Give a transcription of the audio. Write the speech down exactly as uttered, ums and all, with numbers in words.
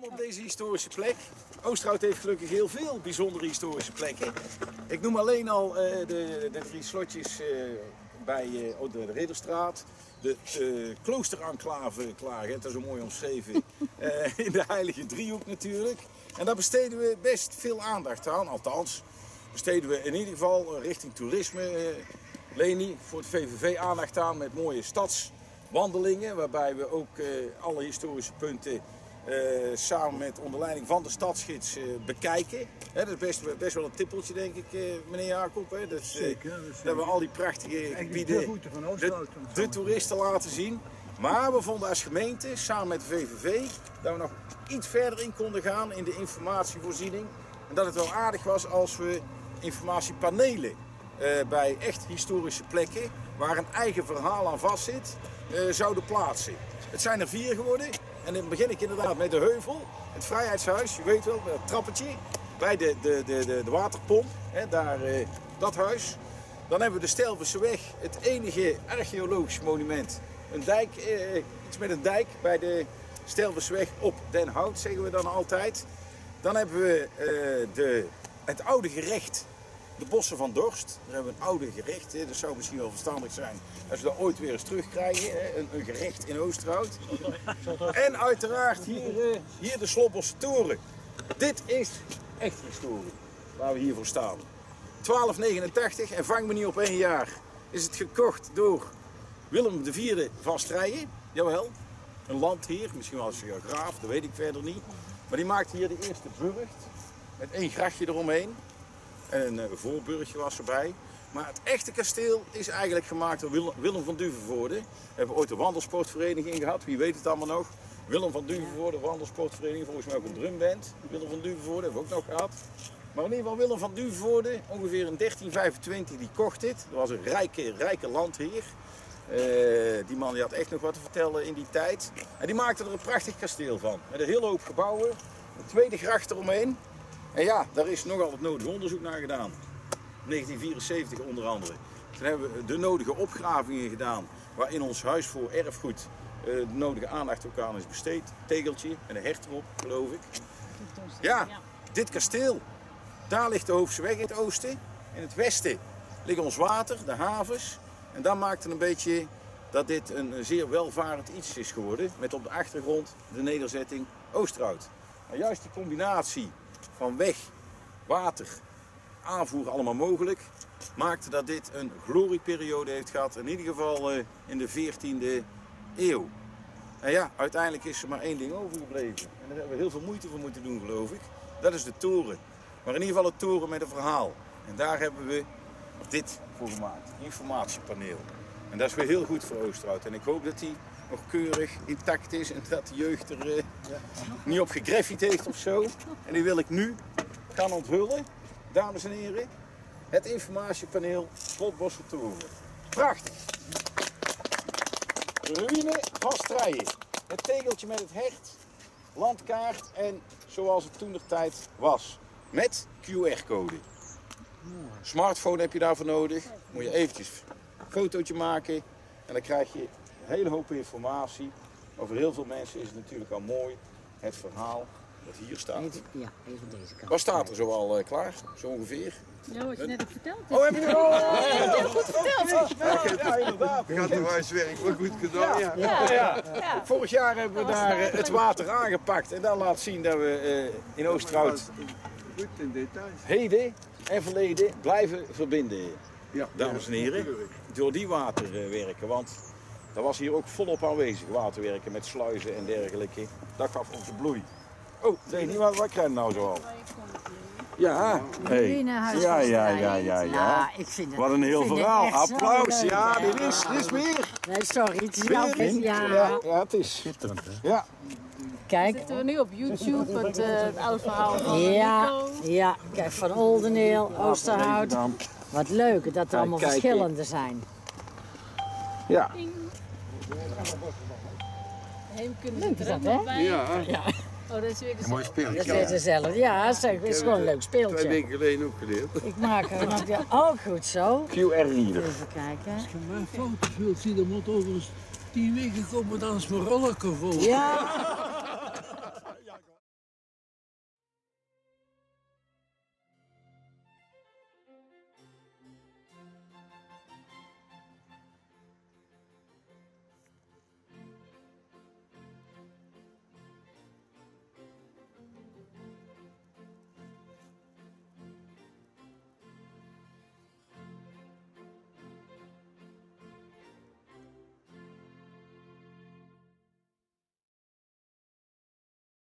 Welkom op deze historische plek. Oosterhout heeft gelukkig heel veel bijzondere historische plekken. Ik noem alleen al uh, de, de drie slotjes uh, bij uh, de Ridderstraat. De uh, kloosterenclave Klagen, dat is zo mooi omschreven, uh, in de Heilige Driehoek natuurlijk. En daar besteden we best veel aandacht aan, althans besteden we in ieder geval richting toerisme, uh, Leni, voor het V V V aandacht aan met mooie stadswandelingen. Waarbij we ook uh, alle historische punten uh, samen met onder leiding van de stadsgids uh, bekijken. He, dat is best, best wel een tippeltje denk ik, uh, meneer Jacob. Hè? Dat, uh, zeker, dat, dat we al die prachtige gebieden, de, de, de toeristen laten zien. Maar we vonden als gemeente, samen met de V V V, dat we nog iets verder in konden gaan in de informatievoorziening. En dat het wel aardig was als we informatiepanelen uh, bij echt historische plekken, waar een eigen verhaal aan vastzit, uh, zouden plaatsen. Het zijn er vier geworden. En dan begin ik inderdaad met de heuvel, het Vrijheidshuis, je weet wel, het trappetje, bij de, de, de, de, de waterpomp, hè, daar, uh, dat huis. Dan hebben we de Stelvenseweg, het enige archeologisch monument. Een dijk, uh, iets met een dijk bij de Stelvenseweg op Den Hout, zeggen we dan altijd. Dan hebben we uh, de, het oude gerecht, de Bossen van Dorst. Daar hebben we een oude gerecht, hè. Dat zou misschien wel verstandig zijn als we dat ooit weer eens terugkrijgen. Hè. Een, een gerecht in Oosterhout. En uiteraard hier, uh, hier de Slotbosse Toren. Dit is echt historie, waar we hier voor staan. twaalf negenentachtig, en vang me niet op één jaar, is het gekocht door Willem de vierde van Strijen. Jawel, een landheer, misschien wel als graaf, dat weet ik verder niet. Maar die maakte hier de eerste burcht, met één grachtje eromheen. En een voorburgje was erbij. Maar het echte kasteel is eigenlijk gemaakt door Willem van Duvenvoorde. We hebben ooit een wandelsportvereniging gehad, wie weet het allemaal nog. Willem van Duvenvoorde, wandelsportvereniging, volgens mij ook een drumband. Willem van Duvenvoorde hebben we ook nog gehad. Maar in ieder geval Willem van Duvenvoorde, ongeveer in dertien vijfentwintig, die kocht dit. Dat was een rijke, rijke landheer. Uh, die man die had echt nog wat te vertellen in die tijd. En die maakte er een prachtig kasteel van. Met een hele hoop gebouwen, een tweede gracht eromheen. En ja, daar is nogal het nodige onderzoek naar gedaan. negentien vierenzeventig onder andere. Toen hebben we de nodige opgravingen gedaan, waarin ons huis voor erfgoed uh, de nodige aandacht ook aan is besteed. Tegeltje en een hert erop, geloof ik. Ja, dit kasteel, daar ligt de Hoofdseweg in het oosten. In het westen ligt ons water, de havens. En dat maakte een beetje dat dit een zeer welvarend iets is geworden. Met op de achtergrond de nederzetting Oosterhout. Nou, juist die combinatie van weg, water, aanvoer allemaal mogelijk, maakte dat dit een glorieperiode heeft gehad. In ieder geval uh, in de veertiende eeuw. En ja, uiteindelijk is er maar één ding overgebleven. En daar hebben we heel veel moeite voor moeten doen, geloof ik. Dat is de toren. Maar in ieder geval een toren met een verhaal. En daar hebben we dit voor gemaakt. Informatiepaneel. En dat is weer heel goed voor Oosterhout. En ik hoop dat die nog keurig intact is en dat de jeugd er uh, ja. niet op gegraffied heeft of zo. En die wil ik nu gaan onthullen. Dames en heren, het informatiepaneel Slotbosse Toren. Prachtig! Ruïne van Strijen. Het tegeltje met het hert, landkaart en zoals het toentertijd was. Met Q R-code. Smartphone heb je daarvoor nodig. Moet je eventjes een fotootje maken en dan krijg je een hele hoop informatie. Maar voor heel veel mensen is het natuurlijk al mooi het verhaal dat hier staat. Ja, even deze kant. Wat staat er zoal uh, klaar, zo ongeveer? Ja, wat je net hebt verteld. Oh, heb je er al? Ja, je hebt heel goed verteld. Ja, inderdaad. Ik had het wijswerk wel goed gedaan. Ja. Ja. Ja. Ja. Vorig jaar hebben we daar uh, het water aangepakt en dat laat zien dat we uh, in Oosterhout goed in details. heden en verleden blijven verbinden. Ja, dames en heren, door die waterwerken, want dat was hier ook volop aanwezig, waterwerken met sluizen en dergelijke. Dat gaf ons de bloei. Oh, nee, niet wat, wat krijg je nou zoal? Ja, hey. Ja, ja, ja, ja, ja, ja. Ik vind het, wat een heel verhaal. Applaus, ja, dit is, dit is meer. Nee, sorry, het is Weer wel in. ja. Ja, ja, het is schitterend, hè? Ja. Kijk. Zitten we nu op YouTube, het, uh, het oude verhaal van Ja, Nico. ja, kijk, van Oldeneel, Oosterhout. Wat leuk dat er allemaal kijk, verschillende zijn. Ja. Heemkunde Leuk is dat, er hè? ook bij. Ja, Ja, Oh, dat is weer de mooi dat speeltje. is weer dezelfde. Ja, zeg, het is gewoon een leuk Twee speeltje. weken geleden ook geleerd. Ik maak er nog ja, oh, goed zo. Q R-reader. Even kijken. Als je mijn foto's wilt zien, dan moet over tien weken komen dan is mijn rollerke vol. Ja.